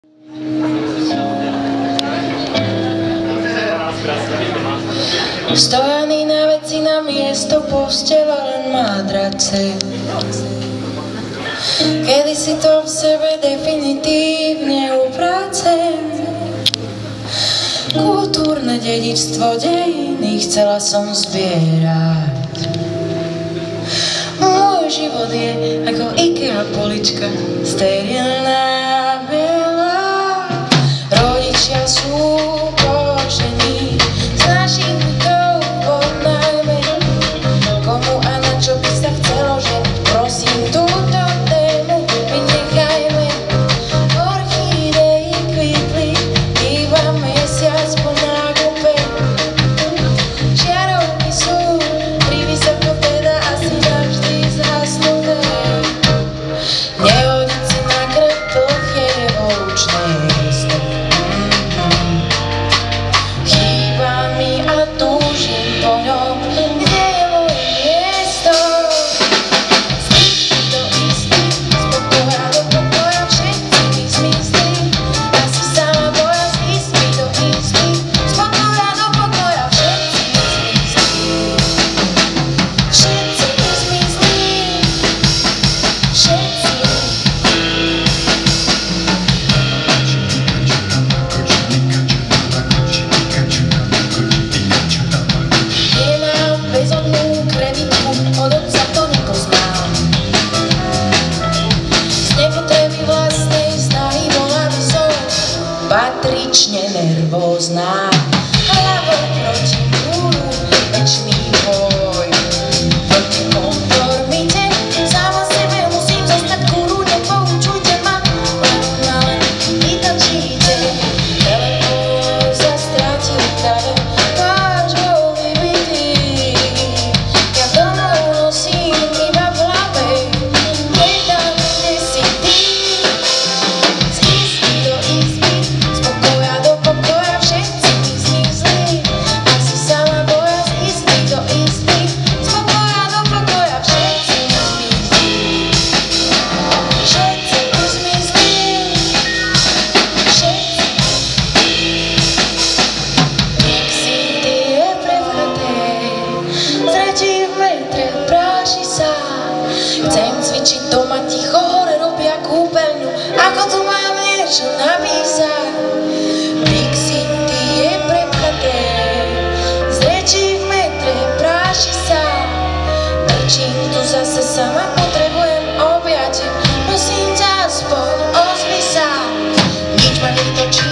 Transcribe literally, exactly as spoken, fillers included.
Stojaný na veci na miesto, postela len madrace. Kedy si to v sebe definitívne upracem. Kultúrne dedičstvo dejiny chcela som zbierať. Môj život je ako IKEA polička, sterilná, biela. Rodičia sú požení z našich bytov odnajme. Komu a na čo by sa chcelo ženiť, prosím, túto tému vynechajme. Orchídei kvitli iba mesiac po nákupe. Žiarovky sú privysoko teda asi navždy zhasnuté. Nehodiť si na kretoch je evolučné gesto. Chýba mi a túžim po ňom, kde je moje miesto. Zmysli do istý, z pokoja do pokoja všetci mi zmizli. Asi sama boja zmysli do istý, z pokoja do pokoja všetci mi zmizli. Všetci mi zmizli, všetci. Nemám bezodnú kreditku, od otca to nepoznám. Z nepotreby vlastnej snahy bola by som patrične nervózna. Hlavou proti múru, večný boj proti konformite. Sama sebe musím zostať guru, nepoučujte ma, len ma len vytočíte. Telefón sa stratil kade, váš bol vybitý. Ja domov nosím iba v hlave, hľadám, kde si ty. Z izby do izby, z pokoja do pokoja všetci mi zmizli. Asi sama boja z izby do izby, z pokoja do pokoja všetci mi zmizli. Všetci mi zmizli, všetci. Nexity je prevraté, z rečí v metre práši sa. Chcem cvičiť doma ticho, hore robia kúpeľňu, ako tu mám niečo napísať. Big City je prepchaté, z rečí v metre práši sa. Trčím tu zase sama, potrebujem objatie, prosím ťa aspoň ozvi sa. Nič ma nevytočí,